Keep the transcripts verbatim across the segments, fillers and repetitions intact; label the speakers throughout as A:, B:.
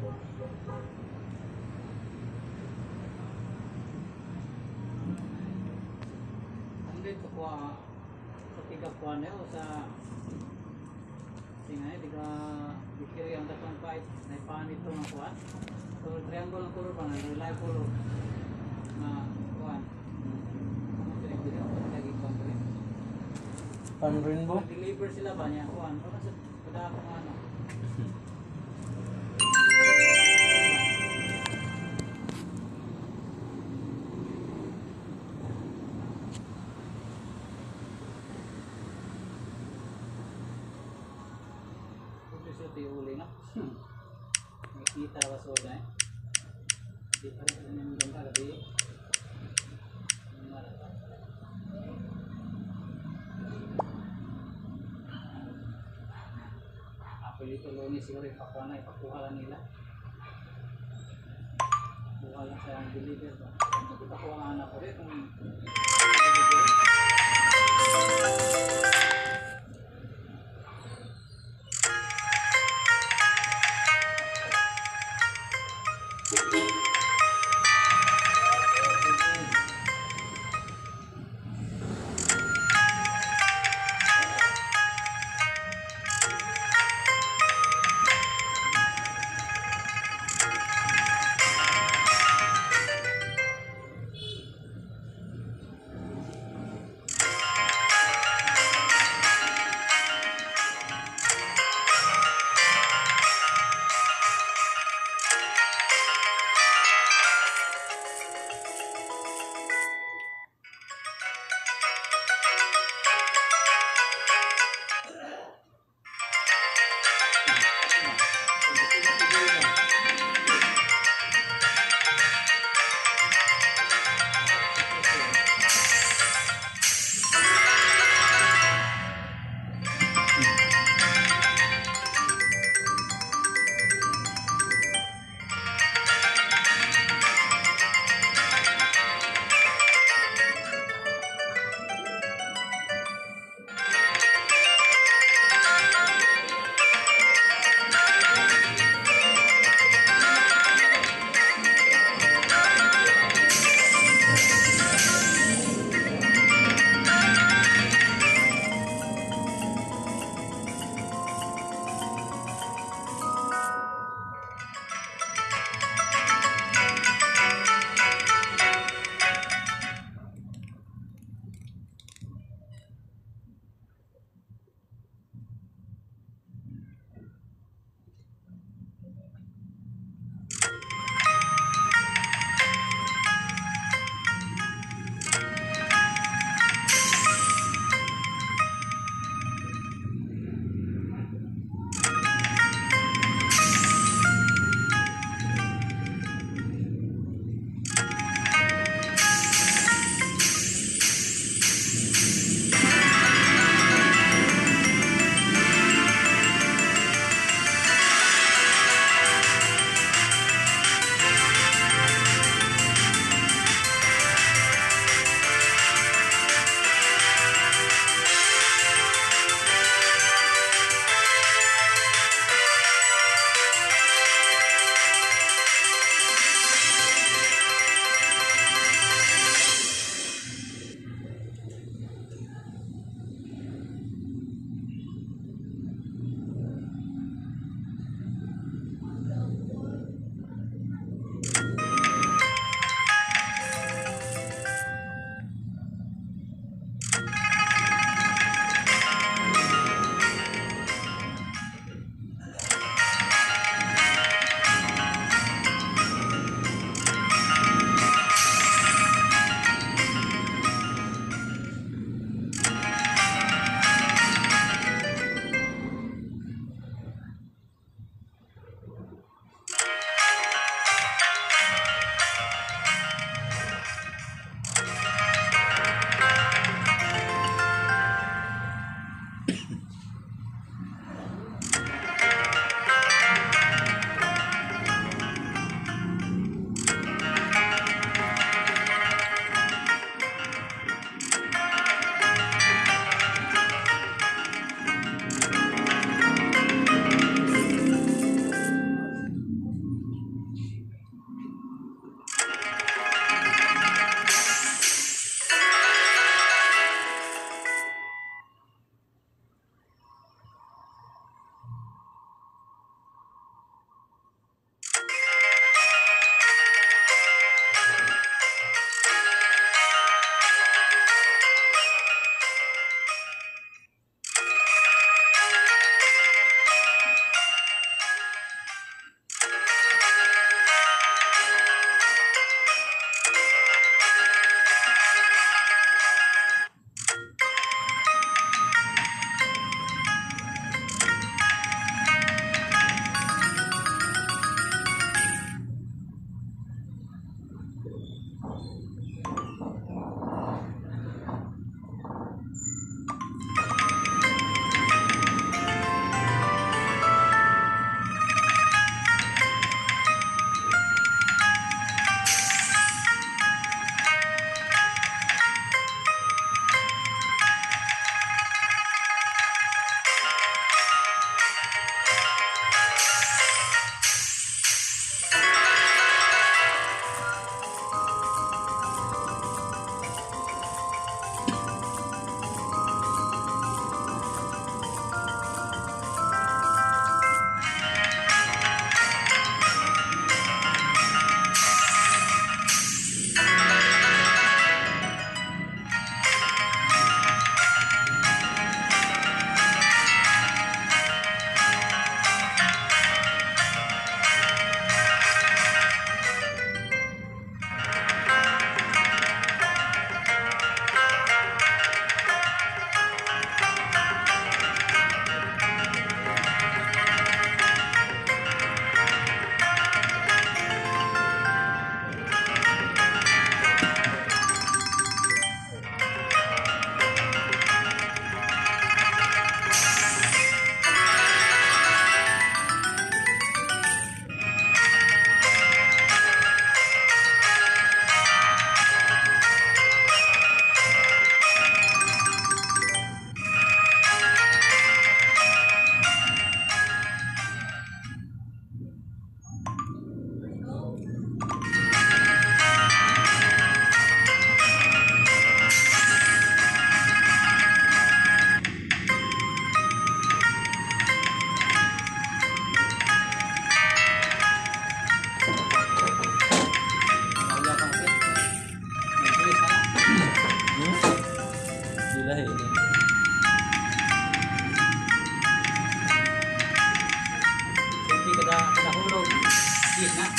A: Andito kuha sa tiga-kuha na o sa tingnan eh, tiga dikiri ang datang pahit na ipahan ito ng kuha. So triangle ang color pa na relay color na kuha. Ano pinag-dili ako lagi kuha ko rin.
B: Pan rainbow?
A: Deliver sila ba niya kuha? Ano sa kada akong ano? Ito yung huli na. Nakikita ba sa wala eh? Di pa rin yung ganda gabi. Ako dito lunis siguro ipakuha na, ipakuha lang nila. Buha lang sa deliver ba? Ipakuha nga na ko rin kung deliver.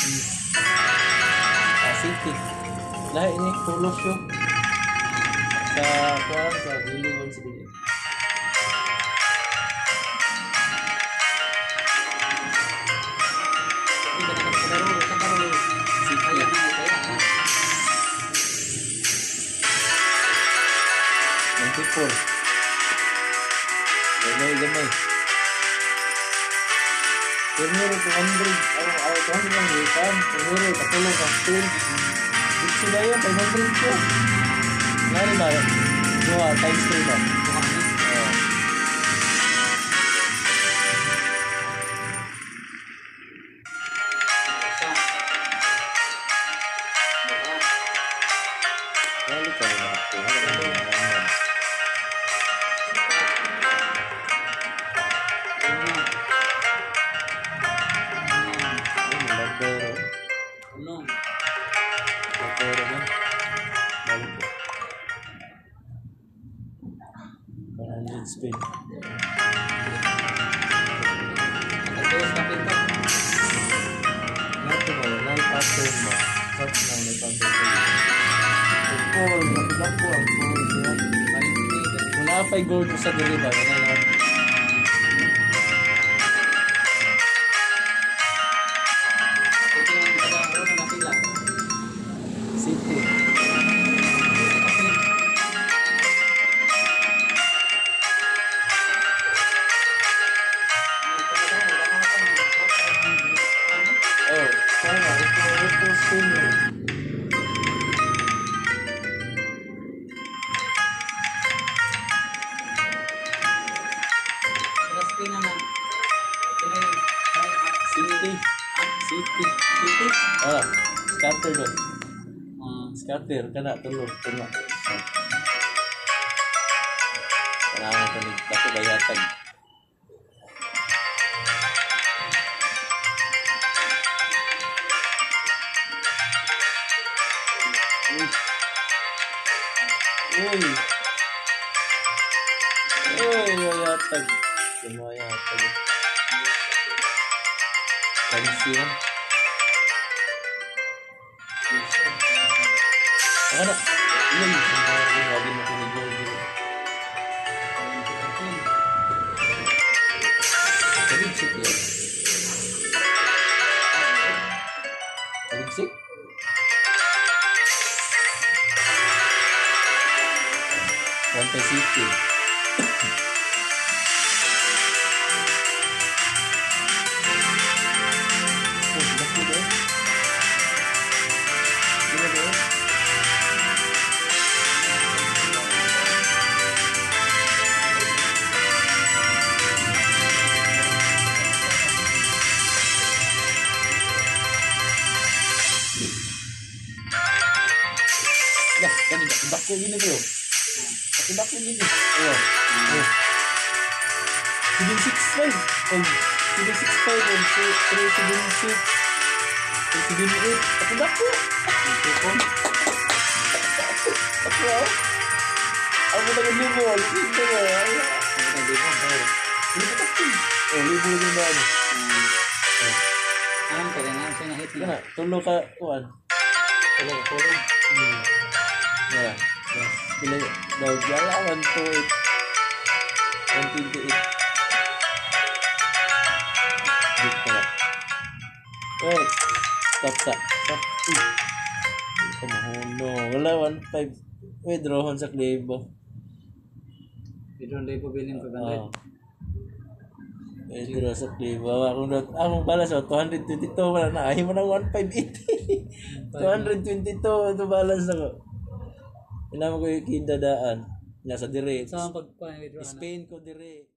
B: Ah, City. Lahat ini tulos yun. Sa kuwan sa bilingon sa bilingon.
A: Hindi ka nakapagaro. Sa karo. Kaya na ito yan.
B: ninety-four. Gamay, gamay. Primero two hundred. Ang ang two hundred ang ikan. Primero katulong ang spoon. Dito na yun, five hundred ko. Ngani ba? Dua, times three ba? Oo. Wali ka na ako. Wala ka na naman. Ano, lagbero.
A: Ano?
B: Lagbero ba? Balik ko. one hundred spin.
A: Nagtuos ka pinto.
B: Nato ba? Light pattern ba? Start na light pattern ko. Four, napilang ko ang four siya. Kung nakapay gold ko sa deriva, wala na.
A: Ito yung kadang-kadang na napila.
B: City. Oh, sana. Ito, ito spin yun. City. City. City. Ah, scatter doon. Scatter. Kana, tulog. Tulog. Kailangan ko nito. Ako bayatag. Uy. Uy. Uy, bayatag. Bayatag. Kansiyan. Ano? Yun. Lagi mo pinigol dito. Kaligsik yun. Kaligsik? Santa City. Oh, laki doon. Sino doon? Lah, tadi dako gini bro. Aku dako gini. Oh. Oh. seven six five. Oh, seven six five and three seven six. three seven eight. Aku dako. Aku oh. Aku dah gini bro. Itu ya. Aku dah gini. Ini kita oh, libu lima ni.
A: Ang kailangan siya na hit
B: Kana, tulo ka kuan. Tulo ka tulo. Hmm. Yeah. Yes. Bila daw jala one to eight. one twenty-eight. Dito na. Oh. Stop stop. Stop. Uy. Kamahuno. Wala one five. Withdraw sa Clevo.
A: Bidron day po bilhin ko
B: Ah.
A: bandit.
B: Withdraw sa Clevo. Akong not akong balas oh, two twenty-two wala na. Ay mo na one five eighty. two twenty-two ito balance ako. Ina mo ko yung kindadaan. Nasa dire.
A: Sa pagkuhan withdraw na.
B: Spain ko dire.